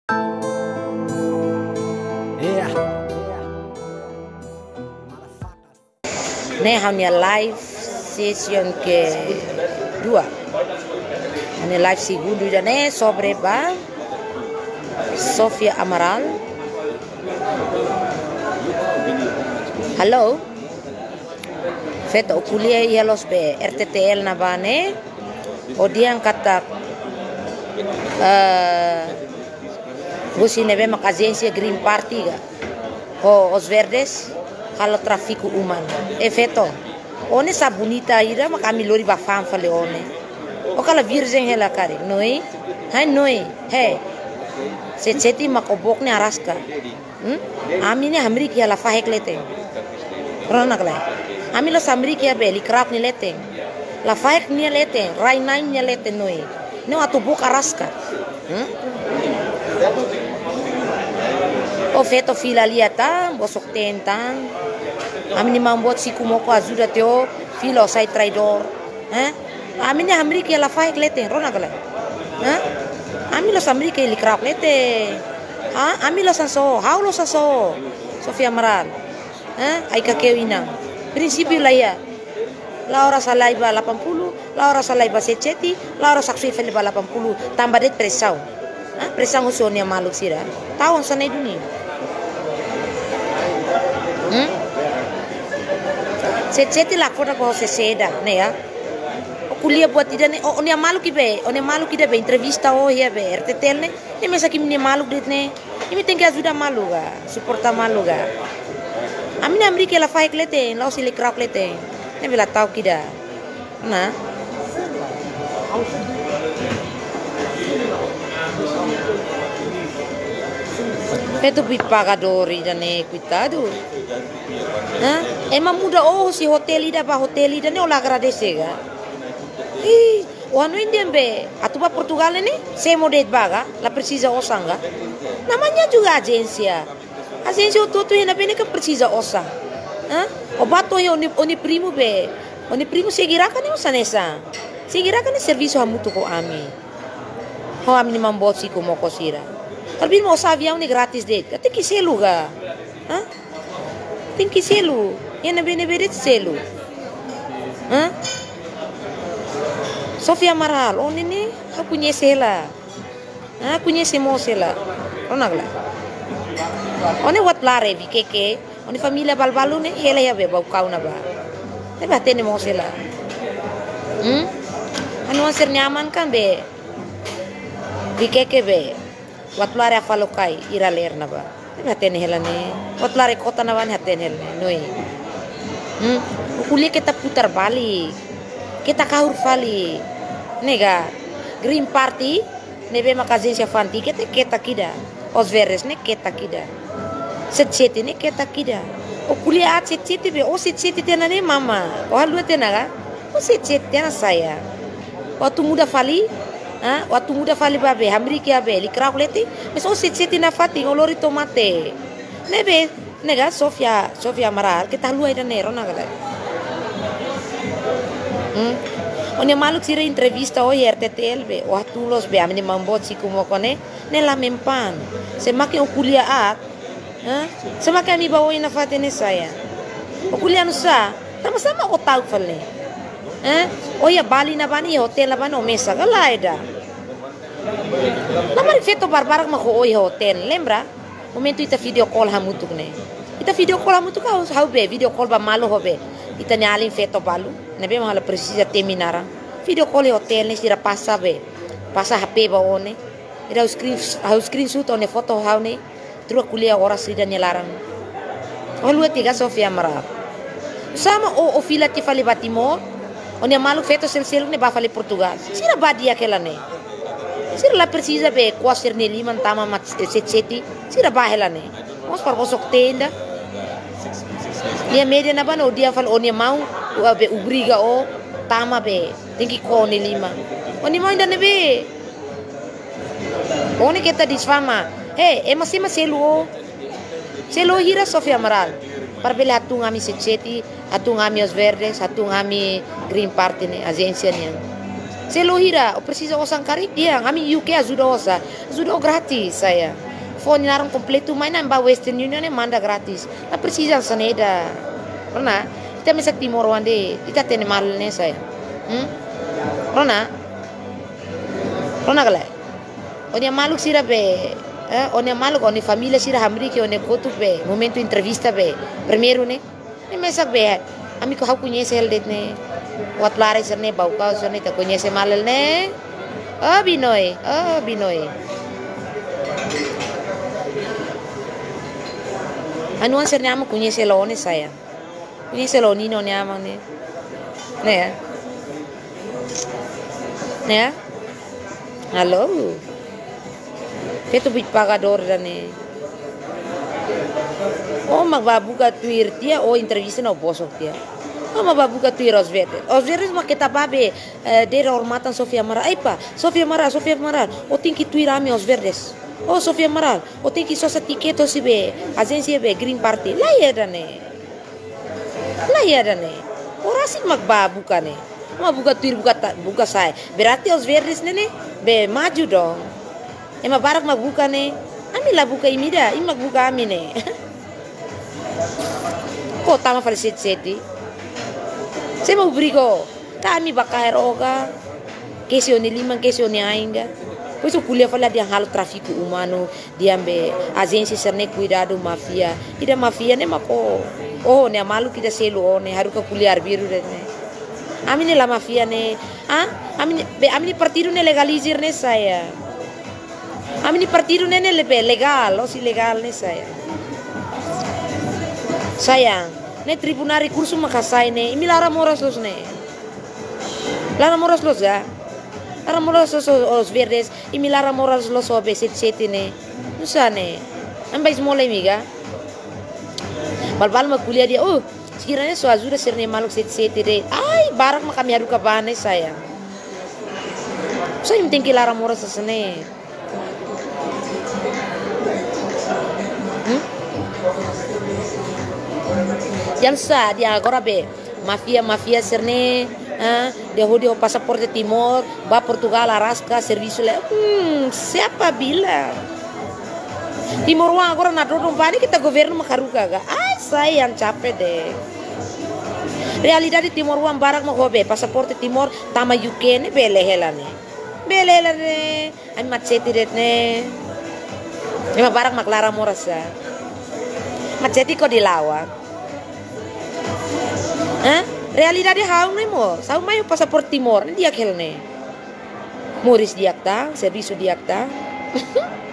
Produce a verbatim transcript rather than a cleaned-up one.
Yeah. Ini hanya live session ke dua. Ini live segundo dan ini sobre ba Sofia Amaral. Halo. Feto kuliah ya los be R T T L na bane. Odian kata uh, Gusi nebe mak agência Green Party ga. O os verdes halo tráfico humano. E feto. One sa bonita ira mak kami lori ba fam fale one. O kala virgem hela kare. Noi. Hai noi. He. Se cheti mak obok ne araska. Hmm? Ami ne hamri ki hala fahek lete. Rona kala. Ami lo samri ki abeli krap ni lete. La fahek ni lete. Rai nine ni lete noi. No atu bok araska. Hmm? O feto fila liata, bosok tentang. Ami ni mambot si kumoko ajuda teo filo sai traidor. Eh? Ami ni hamri ki la faik lete, rona kala. Eh? Ami lo samri ki likrap lete. Ha? Ami lo sanso, how lo sanso. Sofia Amaral. Eh? Ai kakeu inang. Prinsipio la ya. La hora salaiba delapan puluh, la hora salaiba secheti, la hora saksui feliba delapan puluh. Tambah det presau. Ah, presang usonia maluk sira. Tahun sana dunia. Hmm? Secheti la kota ko se seda, ne ya. Kuliah buat tidak ne, oh onia maluk ibe, onia maluk ida be entrevista oh ya be R T T L ne. Ni mesa kim ni maluk dit ne. Ini tengah sudah malu ga, suporta malu ga. Amin Amerika la faik lete, la sili krap lete. Ne bela tahu kida. Nah. Itu bit pagadori dan ne cuidado. Hah? Emang muda oh si hotel ida ba hotel ida ne ola agradece ga. Ih, o ano indian be, atuba Portugal ini se modet baga, la precisa osanga. Namanya juga agencia. Agencia toto ina bene que precisa osa. Hah? O bato yo oni oni primo be. Oni primo seguirá kan usa nessa. Seguirá kan serviço hamutu ko ami. Ho ami ni mambosi ko mo kosira. Talvez mo sa avião ni grátis de. Tem que ser lugar. Hã? Tem que ser lu. Yana bene bene selu. Hã? Sofia Amaral, onde ni? Eu conheço ela. Ah, conhecemos ela. Onagla. Onde wat lare vi que que? Onde família balbalu ne? Ela ya be bau kau na ba. Tapi hati ni mo sila. Hmm? Anu ser nyaman kan be? Vi que que be? Wat lare afalokai ira ler na ba. Tapi hati ni hela ni. Wat lare kota na ba ni hati ni hela ni. Noi. Hmm? Kuliah kita putar balik. Kita kahur fali. Nega. Green Party. Nebe makazência fanti kita kita kida. Os verdes ne kita kida. Setseti ne kita kida. O kuliah setseti be. O setseti tena ne mama. O halu tena ga. O setseti tena saya. Waktu muda fali. Ah, waktu muda fali babe. Hamri kia be. Likra kuleti. Mas o setseti na fati. Ngolori tomate. Nebe. Nega Sofia. Sofia Amaral. Kita halu aida nero na gala. Hmm? Oni maluk sira entrevista hoy R T T L be o atulos be amni mambot si kumo kone ne la mempan se make o kuliah at ha se make ami bawo ina fatene saya o kuliah no sa sama sama o tau fale eh o ya bali na bani hotel na bani o mesa galaida namari feto barbarak ma ko oi hotel lembra momento ita video call hamutuk ne ita video call hamutuk ha be video call ba malo hobe ita nyalin feto balu nebe mahala precisa terminar video call hotel ni sira passa be passa H P ba one ira screen ha screenshot one foto ha ne trua kuliah ora sida nyelaran o lua tiga Sofia Amaral sama o o fila ti fali Batimor one malu feto sel sel ne ba fali Portugal sira badia kela ne sira la precisa be quaser ne liman tama mat setseti sira ba hela ne os par bosok tenda dia media na ba no dia fal onia mau be ubriga o tama be tinggi ko ni lima oni mau inda nebe oni kita disfama he e masima selu selu hira Sofia Amaral para bele hatu ngami secheti hatu ngami os verdes hatu ngami Green Party ne agência ne Se lo hira, o precisa osang karik dia, kami U K ajuda osa, ajuda gratis saya. Phone narang completo, mas não ba Western Union ne manda gratis. Não precisa saneda. Rona, kita mesak Timor Wande, kita tem mal ne saya. Hmm? Rona, Rona kala. Onya maluk sira be, eh, onya maluk onya família sira hamri que onya kotu be, momento entrevista be, primeiro ne, ne mesak be, amigo hau conhece ele ne, wat lare serne bau kau serne ta conhece mal ne, oh binoi, oh binoi. Anu an serne amo conhece lo ne saya, conhece lo nino ne amo ne, ne ya, ne ya, halo. Feto bit pagador dane. Oh magbabuka tuir dia oh entrevista no bosok dia. Oh magbabuka tuir os verdes. Os verdes ma kita babe de hormatan Sofia Mara. Aipa, Sofia Mara, Sofia Mara. O tem que tuir ami os verdes. Oh Sofia Mara, o tem que só sa ticket si be agência be Green Party. Lá ia dane. Lá ia dane. Ora sih magbabuka ne. Magbabuka tuir buka buka sai. Berarti os verdes nene be maju dong. Ema barak magbuka ne, ami lah buka imida, im magbuka ami ne. Ko tama fale set seti. Saya mau beri ko, kami bakal eroga, kesi oni lima, kesi oni ainga. Pois o kuliah fala dia halo tráfico humano, dia ambe agência serne cuidado mafia. Ida mafia ne mako, oh ne malu kita selo ne haru ka kuliah biru ne. Ami ne la mafia ne, ah, ami be ami partido ne legalizir ne saya. Ami ni partido nene lebe legal, o si legal ne saya. Sayang, ne tribunal recurso makasay ne, imi lara moras los ne. Lara moras los ga. Lara moras los os verdes, imi lara moras los obe set seti ne. Nusa ne. Ambais mola imiga. Balbal ma kuliah dia, oh, sekiranya so ajuda serne maluk set seti de. Ai, barak ma kami haru kabane sayang. Saya so, tengki lara moras sene. Yang sa dia agora be mafia mafia serne ah dia hodi o pasaporte Timor ba Portugal arasca serviço le hmm siapa bila Timor wa agora na dodong bani kita governo makaruka ga ai saya yang capek deh realidade Timor wa barak mo hobe pasaporte Timor tama U K ne bele helane bele helane ai maceti ne ema barak maklara morasa maceti ko dilawan. Hah? Realidade hau nem mo. Sau mai o pasaporte Timor, dia kel ne. Moris diakta, serviço diakta.